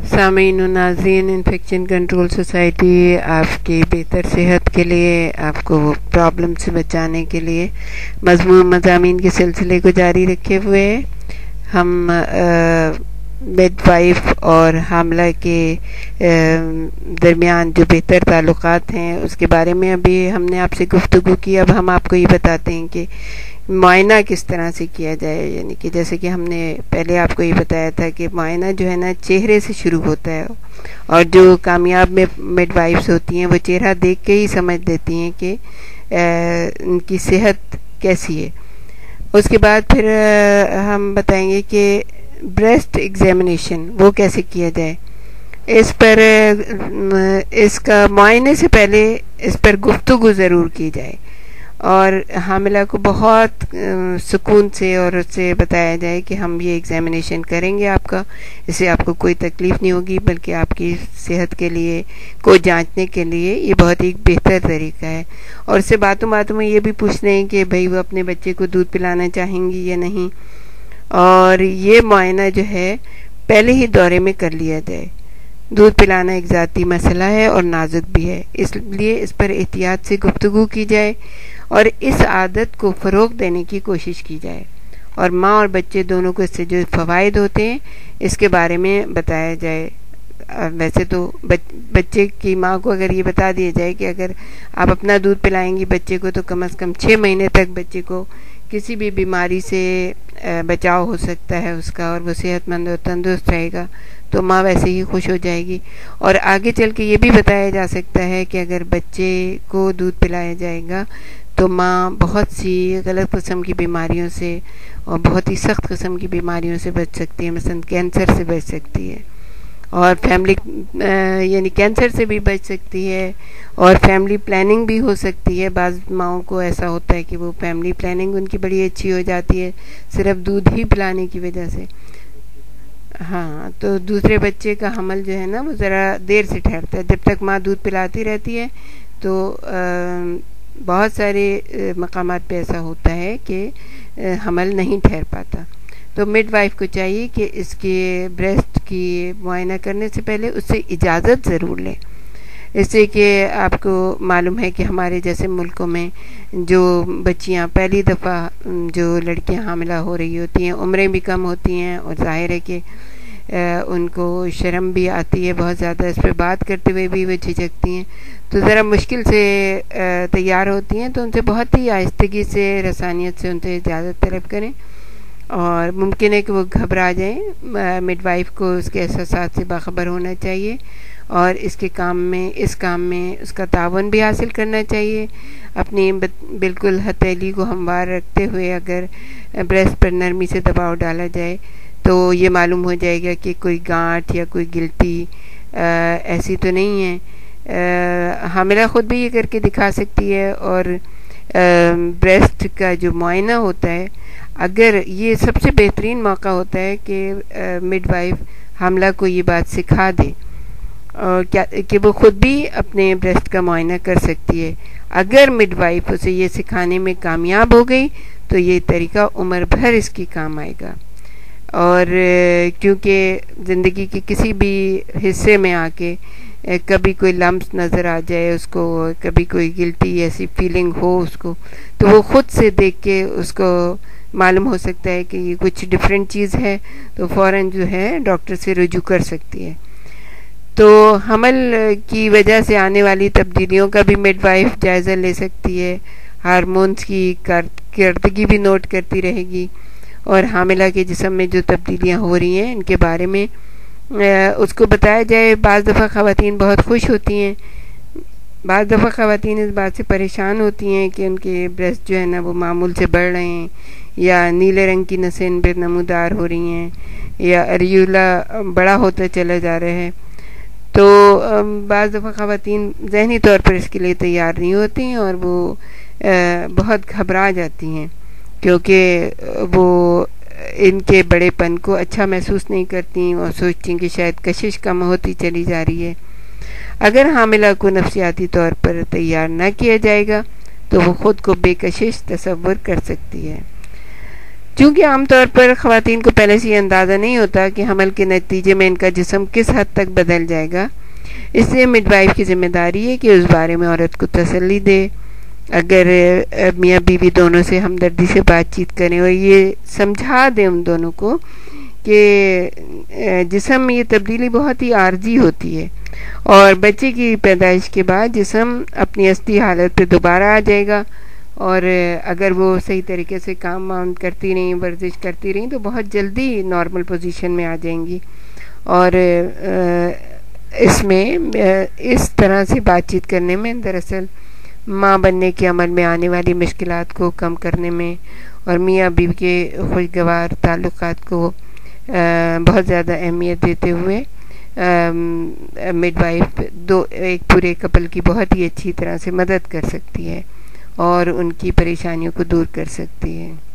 سامعین و ناظرین، انفیکشن کنٹرول سوسائٹی آپ کی بہتر صحت کے لیے، آپ کو پرابلم سے بچانے کے لیے مضامین کے سلسلے کو جاری رکھے ہوئے ہیں۔ ہم مڈ وائف اور حاملہ کے درمیان جو بہتر تعلقات ہیں اس کے بارے میں ابھی ہم نے آپ سے گفتگو کی۔ اب ہم آپ کو یہ بتاتے ہیں کہ معائنہ کس طرح سے کیا جائے، یعنی کہ جیسے کہ ہم نے پہلے آپ کو یہ بتایا تھا کہ معائنہ جو ہے نا چہرے سے شروع ہوتا ہے، اور جو کامیاب مڈ وائفز ہوتی ہیں وہ چہرہ دیکھ کے ہی سمجھ لیتی ہیں کہ ان کی صحت کیسی ہے۔ اس کے بعد پھر ہم بتائیں گے کہ بریسٹ ایگزامینیشن وہ کیسے کیا جائے، اس کا معائنے سے پہلے اس پر گفتگو ضرور کی جائے، اور حاملہ کو بہت سکون سے اور اس سے بتایا جائے کہ ہم یہ ایگزامینیشن کریں گے آپ کا، اس سے آپ کو کوئی تکلیف نہیں ہوگی، بلکہ آپ کی صحت کے لیے کو جانچنے کے لیے یہ بہت ہی بہتر طریقہ ہے۔ اور اس سے باتوں میں یہ بھی پوچھ رہے ہیں کہ بھئی وہ اپنے بچے کو دودھ پلانا چاہیں گی یا نہیں، اور یہ معائنہ جو ہے پہلے ہی دورے میں کر لیا جائے۔ دودھ پلانا ایک ذاتی مسئلہ ہے اور نازک بھی ہے، اس لیے اس پر احتیاط سے گفتگو کی جائے اور اس عادت کو فروغ دینے کی کوشش کی جائے، اور ماں اور بچے دونوں کو اس سے جو فوائد ہوتے ہیں اس کے بارے میں بتایا جائے۔ ویسے تو بچے کی ماں کو اگر یہ بتا دیا جائے کہ اگر آپ اپنا دودھ پلائیں گی بچے کو تو کم از کم 6 مہینے تک بچے کو کسی بھی بیماری سے بچاؤ ہو سکتا ہے اس کا، اور وہ صحت مند اور تندرست رہے گا، تو ماں ویسے ہی خوش ہو جائے گی۔ اور آگے چل کے یہ بھی بتایا جا سکتا ہے کہ اگر بچے کو دودھ پلایا جائے گا تو ماں بہت سی غلط قسم کی بیماریوں سے اور بہت ہی سخت قسم کی بیماریوں سے بچ سکتی ہے، مثلا کینسر سے بچ سکتی ہے، اور یعنی کینسر سے بھی بچ سکتی ہے، اور فیملی پلاننگ بھی ہو سکتی ہے۔ بعض ماؤں کو ایسا ہوتا ہے کہ وہ فیملی پلاننگ ان کی بڑی اچھی ہو جاتی ہے صرف دودھ ہی پلانے کی وجہ سے۔ ہاں، تو دوسرے بچے کا حمل جو ہے نا وہ ذرا دیر سے ٹھہرتا ہے، جب تک ماں دودھ پلاتی رہتی ہے تو بہت سارے مقامات پہ ایسا ہوتا ہے کہ حمل نہیں ٹھہر پاتا۔ تو مڈ وائف کو چاہیے کہ اس کے بریسٹ کی معائنہ کرنے سے پہلے اس سے اجازت ضرور لیں، اس سے کہ آپ کو معلوم ہے کہ ہمارے جیسے ملکوں میں جو بچیاں پہلی دفعہ جو لڑکیاں حاملہ ہو رہی ہوتی ہیں عمریں بھی کم ہوتی ہیں، اور ظاہر ہے کہ ان کو شرم بھی آتی ہے بہت زیادہ، اس پہ بات کرتے ہوئے بھی وہ جھجکتی ہیں، تو ذرا مشکل سے تیار ہوتی ہیں، تو ان سے بہت ہی آہستگی سے رسانیت سے ان سے اجازت طلب کریں، اور ممکن ہے کہ وہ گھبرا جائیں۔ مڈ وائف کو اس کے احساسات سے باخبر ہونا چاہیے، اور اس کام میں اس کا تعاون بھی حاصل کرنا چاہیے۔ اپنی بالکل ہتھیلی کو ہموار رکھتے ہوئے اگر بریسٹ پر نرمی سے دباؤ ڈالا جائے تو یہ معلوم ہو جائے گا کہ کوئی گانٹھ یا کوئی گلٹی ایسی تو نہیں ہے۔ حاملہ خود بھی یہ کر کے دکھا سکتی ہے، اور بریسٹ کا جو معائنہ ہوتا ہے، اگر یہ سب سے بہترین موقع ہوتا ہے کہ مڈ وائف حاملہ کو یہ بات سکھا دے، اور کہ وہ خود بھی اپنے بریسٹ کا معائنہ کر سکتی ہے۔ اگر مڈ وائف اسے یہ سکھانے میں کامیاب ہو گئی تو یہ طریقہ عمر بھر اس کی کام آئے گا، اور کیونکہ زندگی کے کسی بھی حصے میں آ کے کبھی کوئی لمس نظر آ جائے اس کو، کبھی کوئی گلٹی ایسی فیلنگ ہو اس کو، تو وہ خود سے دیکھ کے اس کو معلوم ہو سکتا ہے کہ یہ کچھ ڈیفرنٹ چیز ہے، تو فوراً جو ہے ڈاکٹر سے رجوع کر سکتی ہے۔ تو حمل کی وجہ سے آنے والی تبدیلیوں کا بھی مڈ وائف جائزہ لے سکتی ہے، ہارمونز کی کارکردگی بھی نوٹ کرتی رہے گی، اور حاملہ کے جسم میں جو تبدیلیاں ہو رہی ہیں ان کے بارے میں اس کو بتایا جائے۔ بعض دفعہ خواتین بہت خوش ہوتی ہیں، بعض دفعہ خواتین اس بات سے پریشان ہوتی ہیں کہ ان کے بریسٹ جو ہے نا وہ معمول سے بڑھ رہے ہیں، یا نیلے رنگ کی نسیں ان پہ نمودار ہو رہی ہیں، یا اریولا بڑا ہوتا چلا جا رہا ہے، تو بعض دفعہ خواتین ذہنی طور پر اس کے لیے تیار نہیں ہوتی ہیں، اور وہ بہت گھبرا جاتی ہیں، کیونکہ وہ ان کے بڑے پن کو اچھا محسوس نہیں کرتی، اور سوچتی ہیں کہ شاید کشش کم ہوتی چلی جا رہی ہے۔ اگر حاملہ کو نفسیاتی طور پر تیار نہ کیا جائے گا تو وہ خود کو بے کشش تصور کر سکتی ہے۔ چونکہ عام طور پر خواتین کو پہلے سے یہ اندازہ نہیں ہوتا کہ حمل کے نتیجے میں ان کا جسم کس حد تک بدل جائے گا، اس لیے مڈ وائف کی ذمہ داری ہے کہ اس بارے میں عورت کو تسلی دے. اگر میاں بیوی دونوں سے ہمدردی سے بات چیت کریں اور یہ سمجھا دیں ان دونوں کو کہ جسم یہ تبدیلی بہت ہی عارضی ہوتی ہے اور بچے کی پیدائش کے بعد جسم اپنی اصلی حالت پہ دوبارہ آ جائے گا، اور اگر وہ صحیح طریقے سے کام وام کرتی رہیں، ورزش کرتی رہیں تو بہت جلدی نارمل پوزیشن میں آ جائیں گی. اور اس میں اس طرح سے بات چیت کرنے میں دراصل ماں بننے کے عمل میں آنے والی مشکلات کو کم کرنے میں اور میاں بیوی کے خوشگوار تعلقات کو بہت زیادہ اہمیت دیتے ہوئے مڈ وائف ایک پورے کپل کی بہت ہی اچھی طرح سے مدد کر سکتی ہے اور ان کی پریشانیوں کو دور کر سکتی ہے.